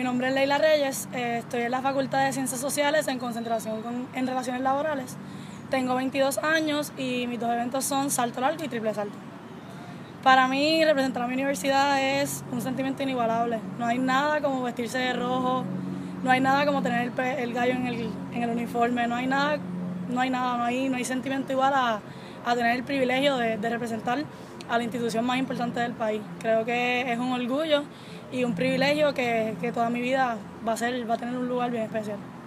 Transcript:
nombre es Leila Reyes, estoy en la Facultad de Ciencias Sociales en concentración en Relaciones Laborales. Tengo 22 años y mis dos eventos son salto largo y triple salto. Para mí, representar a mi universidad es un sentimiento inigualable. No hay nada como vestirse de rojo, no hay nada como tener el gallo en el uniforme, no hay sentimiento igual a tener el privilegio de representar a la institución más importante del país. Creo que es un orgullo y un privilegio que toda mi vida va a tener un lugar bien especial.